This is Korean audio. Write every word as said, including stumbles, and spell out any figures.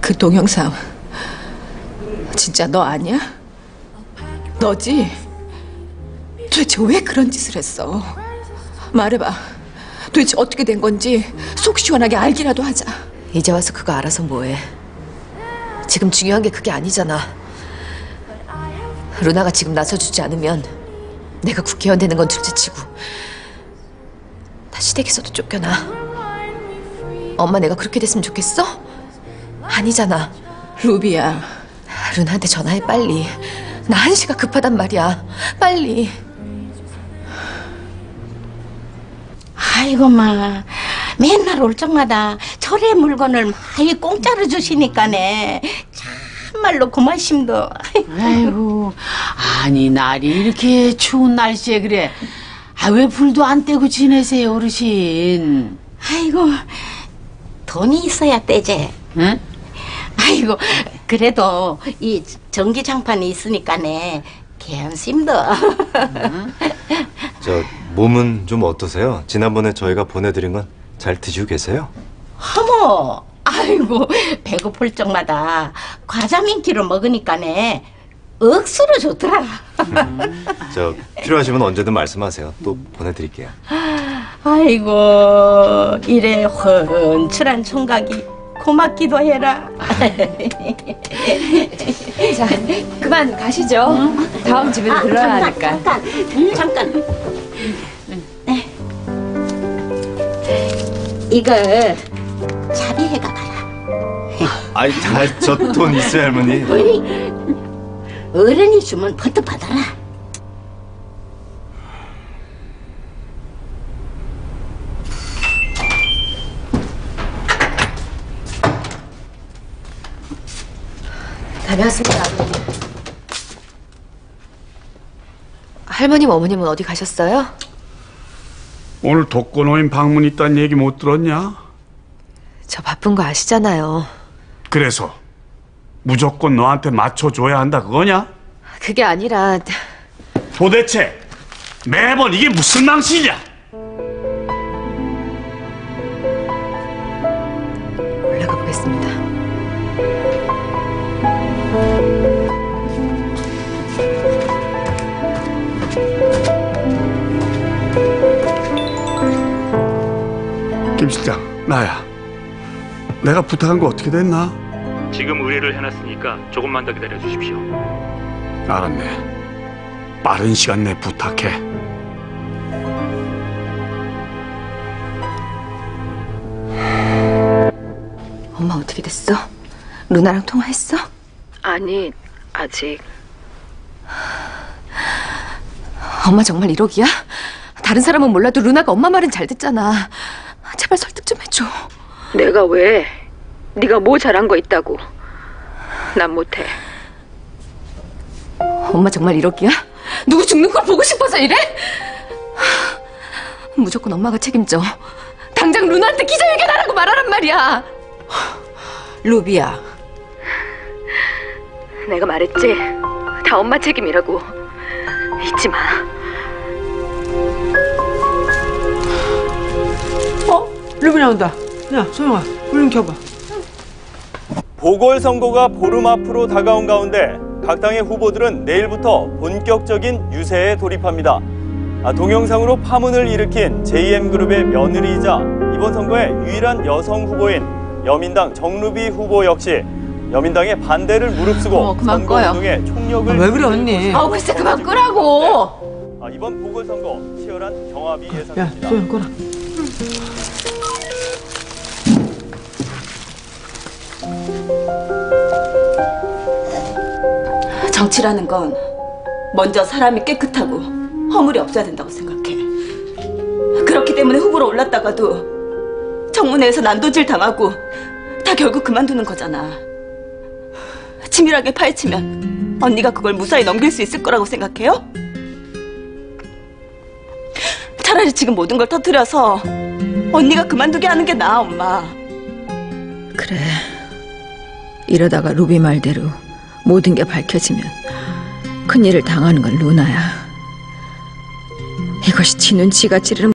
그 동영상 진짜 너 아니야? 너지? 도대체 왜 그런 짓을 했어? 말해봐. 도대체 어떻게 된 건지 속 시원하게 알기라도 하자. 이제 와서 그거 알아서 뭐해. 지금 중요한 게 그게 아니잖아. 루나가 지금 나서주지 않으면 내가 국회의원 되는 건 둘째치고 나 시댁에서도 쫓겨나. 엄마 내가 그렇게 됐으면 좋겠어? 아니잖아. 루비야, 루나한테 전화해 빨리. 나 한시가 급하단 말이야. 빨리. 아이고 마, 맨날 올 적마다 철의 물건을 많이 공짜로 주시니까네 참말로 고마심도. 아이고, 아니 날이 이렇게 추운 날씨에 그래. 아, 왜 불도 안 떼고 지내세요, 어르신? 아이고, 돈이 있어야 떼지. 응? 아이고, 그래도 이 전기장판이 있으니까네 괜심도. 응? 저 몸은 좀 어떠세요? 지난번에 저희가 보내드린 건 잘 드시고 계세요? 어머, 아이고, 배고플 적마다 과자 민키로 먹으니까네 억수로 좋더라. 음, 저 필요하시면 언제든 말씀하세요. 또 보내드릴게요. 아이고, 이래 훤칠한 총각이 고맙기도 해라. 자, 그만 가시죠. 응? 다음 집에는 들러야 하니까. 잠깐, 음, 잠깐. 네. 이거 자비해가 가라. 아이, 저 돈 있어요, 할머니. 어이, 어른이 주면 버터 받아라. 다녀왔습니다. 할머님, 어머님은 어디 가셨어요? 오늘 독거노인 방문 있다는 얘기 못 들었냐? 저 바쁜 거 아시잖아요. 그래서 무조건 너한테 맞춰줘야 한다 그거냐? 그게 아니라 도대체 매번 이게 무슨 망신이야? 올라가 보겠습니다. 김 실장, 나야. 내가 부탁한 거 어떻게 됐나? 지금 의뢰를 해놨으니까 조금만 더 기다려 주십시오. 알았네. 빠른 시간 내 부탁해. 엄마 어떻게 됐어? 루나랑 통화했어? 아니, 아직. 엄마 정말 일억이야? 다른 사람은 몰라도 루나가 엄마 말은 잘 듣잖아. 제발 설득 좀 해줘. 내가 왜? 네가 뭐 잘한 거 있다고. 난 못해. 엄마 정말 일억이야? 누구 죽는 걸 보고 싶어서 이래? 무조건 엄마가 책임져. 당장 루나한테 기자회견하라고 말하란 말이야. 루비야, 내가 말했지? 다 엄마 책임이라고. 잊지 마. 어? 루비 나온다. 야, 소영아, 얼른 켜봐. 보궐선거가 보름 앞으로 다가온 가운데 각 당의 후보들은 내일부터 본격적인 유세에 돌입합니다. 아, 동영상으로 파문을 일으킨 제이엠그룹의 며느리이자 이번 선거의 유일한 여성 후보인 여민당 정루비 후보 역시 여민당의 반대를 무릅쓰고 어, 선거운동에 총력을 아, 왜 그래 언니? 아우 글쎄 그만 끄라고. 아, 이번 보궐선거 치열한 경합이 예상됩니다. 야, 소영 꺼라. 정치라는 건 먼저 사람이 깨끗하고 허물이 없어야 된다고 생각해. 그렇기 때문에 후보로 올랐다가도 청문회에서 난도질 당하고 다 결국 그만두는 거잖아. 치밀하게 파헤치면 언니가 그걸 무사히 넘길 수 있을 거라고 생각해요? 차라리 지금 모든 걸 터뜨려서 언니가 그만두게 하는 게 나아, 엄마. 그래. 이러다가 루비 말대로 모든 게 밝혀지면 큰일을 당하는 건 루나야. 이것이 지 눈치가 찌르는